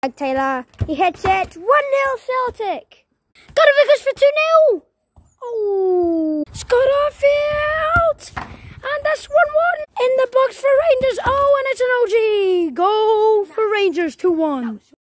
Taylor, he hits it. 1-0 Celtic. Got a Vickers for 2-0. Oh, Scott Arfield. And that's 1-1 in the box for Rangers. Oh, and it's an OG. Goal for Rangers, 2-1.